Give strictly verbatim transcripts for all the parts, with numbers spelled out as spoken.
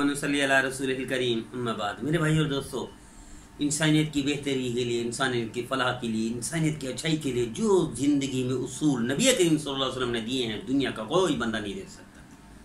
नसल्ली अला रसूलिल करीम अम्मा बाद। मेरे भाई और दोस्तों, इंसानियत की बेहतरी के लिए, इंसानियत की फलाह के लिए, इंसानियत की अच्छाई के लिए जो ज़िंदगी में उसूल नबी करीम सल्लल्लाहु अलैहि वसल्लम ने दिए हैं, दुनिया का कोई बंदा नहीं दे सकता।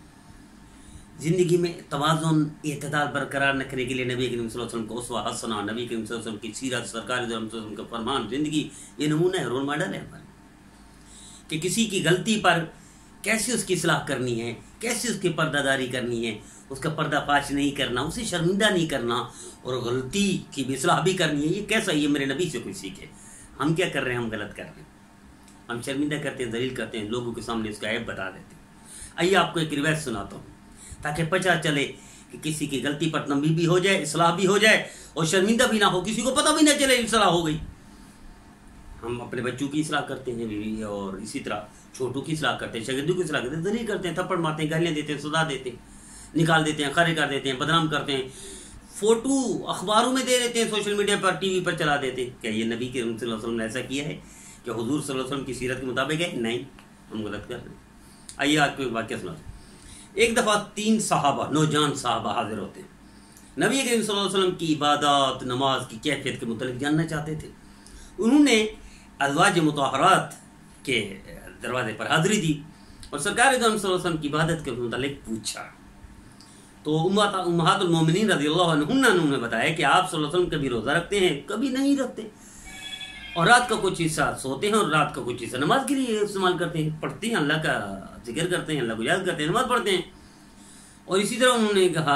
ज़िंदगी में तवाज़ुन एतदाल बरकरार रखने के लिए नबी करीम सल्लल्लाहु अलैहि वसल्लम को उसवा हसना, नबी करीम सल्लल्लाहु अलैहि वसल्लम की सीरत, सरकार का फरमान, ज़िंदगी ये नमूना है, रोल मॉडल है हमारे, कि किसी की गलती पर कैसे उसकी इस्लाह करनी है, कैसे उसकी पर्दादारी करनी है, उसका पर्दाफाश नहीं करना, उसे शर्मिंदा नहीं करना, और गलती की भी इस्लाह भी करनी है। ये कैसा, ये मेरे नबी से कोई सीखे। हम क्या कर रहे हैं? हम गलत कर रहे हैं, हम शर्मिंदा करते हैं, दलील करते हैं, लोगों के सामने उसका ऐब बता देते हैं। आइए आपको एक रिवायत सुनाता हूँ ताकि पता चले कि किसी की गलती पर तंबीह भी हो जाए, इस्लाह भी हो जाए और शर्मिंदा भी ना हो, किसी को पता भी ना चले इस्लाह हो गई। हम अपने बच्चों की इस्लाह करते हैं और इसी तरह छोटों की इस्लाह करते हैं, शागिर्दों की इस्लाह करते हैं, दलील करते हैं, थप्पड़ मारते हैं, गालियाँ देते हैं, सजा देते हैं, निकाल देते हैं, खरे कर देते हैं, बदनाम करते हैं, फ़ोटो अखबारों में दे देते हैं, सोशल मीडिया पर, टीवी पर चला देते हैं। क्या ये नबी के सल्लल्लाहु अलैहि वसल्लम ने ऐसा किया है? क्या हुजूर सल्लल्लाहु अलैहि वसल्लम की सीरत के मुताबिक है? नहीं, हम गलत कर रहे हैं। आइए आपको एक वाक़या सुना। एक दफ़ा तीन सहाबा, नौजवान सहाबा हाजिर होते हैं, नबी करीम सल्लल्लाहु अलैहि वसल्लम की इबादत, नमाज की कैफियत के मुतालिक जानना चाहते थे। उन्होंने अज़वाज मुतहरात के दरवाजे पर हाजिरी दी और सरकार सल्लल्लाहु अलैहि वसल्लम की इबादत के मुतालिक पूछा। तो उम्महातुल मोमिनीन रज़ियल्लाहु अन्हुन्ना ने बताया कि आप सल्लल्लाहु अलैहि वसल्लम कभी रोज़ा रखते हैं, कभी नहीं रखते, और रात का कुछ हिस्सा सोते हैं और रात का कुछ हिस्सा नमाज के लिए इस्तेमाल करते हैं, पढ़ते हैं, अल्लाह का जिक्र करते हैं, अल्लाह को याद करते हैं, नमाज पढ़ते हैं। और इसी तरह उन्होंने कहा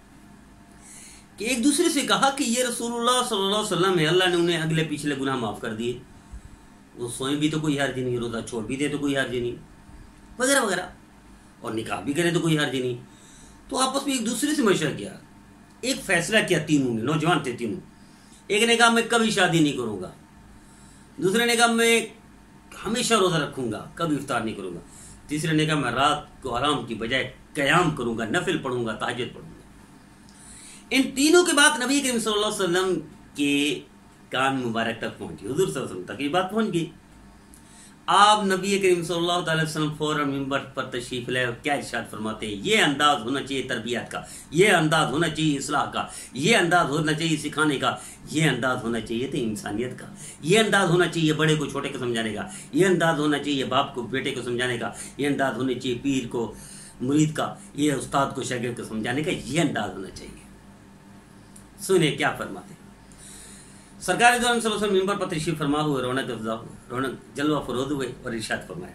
कि एक दूसरे से कहा कि ये रसूलुल्लाह सल्लल्लाहु अलैहि वसल्लम है, अल्लाह ने उन्हें अगले पिछले गुनाह माफ़ कर दिए, वो सोए भी तो कोई हर्ज नहीं, रोज़ा छोड़ भी दे तो कोई हर्ज नहीं, वगैरह वगैरह, और निकाह भी करे तो कोई हर्ज नहीं। तो आपस में एक दूसरे से मशवरा किया, एक फैसला किया, तीनों ने, नौजवान थे तीनों। एक ने कहा मैं कभी शादी नहीं करूँगा, दूसरे ने कहा मैं हमेशा रोज़ा रखूँगा, कभी इफ्तार नहीं करूँगा, तीसरे ने कहा मैं रात को आराम की बजाय क़याम करूँगा, नफिल पढ़ूँगा, तहज्जुद पढ़ूँगा। इन तीनों के बाद नबी करीम सल्लल्लाहु अलैहि वसल्लम के कान मुबारक तक पहुँची, हुज़ूर सल्लल्लाहु अलैहि वसल्लम तक ये बात पहुँच गई। आप नबी करीम सल्लल्लाहु अलैहि वसल्लम फ़ौरन मिंबर पर तशरीफ़ लाए और क्या इरशाद फरमाते हैं? ये अंदाज़ होना चाहिए तरबियत का, ये अंदाज़ होना चाहिए इस्लाह का, ये अंदाज़ होना चाहिए सिखाने का, ये अंदाज़ होना चाहिए थे इंसानियत का, ये अंदाज़ होना चाहिए बड़े को छोटे को समझाने का, ये अंदाज़ होना चाहिए बाप को बेटे को समझाने का, ये अंदाज़ होना चाहिए पीर को मुरीद का, ये उस्ताद को शागिर्द को समझाने का, ये अंदाज़ होना चाहिए। सुने क्या फरमाते हैं। सरकार सल्लल्लाहु अलैहि वसल्लम मिंबर पर तशरीफ़ फरमा हुए, रौनक अफ़ज़ा रौनक जलवा फरोज़ हुए और इरशाद फरमाया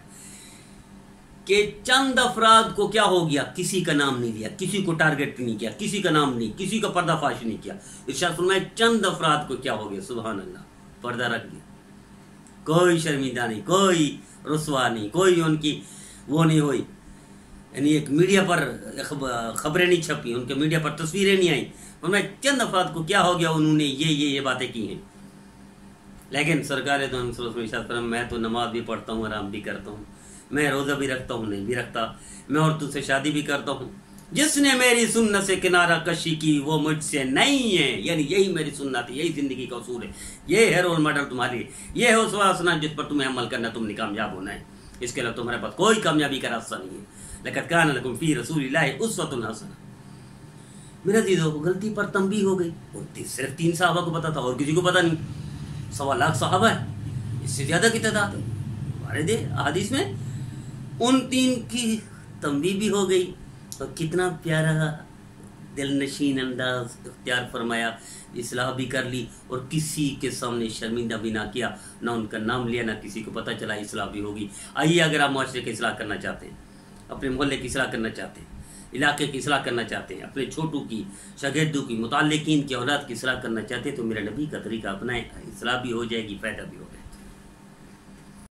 कि चंद अफराद को क्या हो गया, किसी का नाम नहीं लिया, किसी को टारगेट नहीं किया, किसी का नाम नहीं, किसी का पर्दाफाश नहीं किया। इरशाद फरमाया चंद अफराद को क्या हो गया, सुभान अल्लाह, पर्दा रख दिया, कोई शर्मिंदा नहीं, कोई रुसवा नहीं, कोई उनकी वो नहीं हुई, यानी एक मीडिया पर खबरें नहीं छपी, उनके मीडिया पर तस्वीरें नहीं आई। मैं चंद अफराद को क्या हो गया, उन्होंने ये ये ये बातें की हैं। लेकिन सरकार तो मैं तो नमाज भी पढ़ता हूँ, आराम भी करता हूँ, मैं रोज़ा भी रखता हूँ, नहीं भी रखता, मैं औरतों से शादी भी करता हूँ, जिसने मेरी सुन्नत से किनारा कशी की वो मुझसे नहीं है। यानी यही मेरी सुन्नत है, यही ज़िंदगी का उसूल है, ये है रोल मॉडल तुम्हारी, ये है उस वासना जिस पर तुम्हें अमल करना, तुमने कामयाब होना है, इसके अलावा तुम्हारे पास कोई कामयाबी का रास्ता नहीं है। लक़द कान लकुम फ़ी रसूलिल्लाहि उस्वतुन हसना। मेरा दीदों को गलती पर तंबीह हो गई, और सिर्फ तीन सहाबा को पता था और किसी को पता नहीं। सवा लाख सहाबा है, इससे ज़्यादा की तादाद है हमारे दे हदीस में। उन तीन की तंबीह भी हो गई, और कितना प्यारा दिलनशीन अंदाज इख्तियार फरमाया, इस्लाह भी कर ली और किसी के सामने शर्मिंदा भी ना किया, ना उनका नाम लिया, ना किसी को पता चला, इस्लाह भी होगी। आइए, अगर आप माशरे की इस्लाह करना चाहते हैं, अपने मोहल्ले की इस्लाह करना चाहते हैं, इलाके की इस्लाह करना चाहते हैं, अपने छोटों की, शागिर्दों की, मुताल्लिकीन की औलाद की इस्लाह करना चाहते हैं, तो मेरे नबी का तरीका अपनाएं, इस्लाह भी हो जाएगी, फ़ायदा भी हो जाएगा।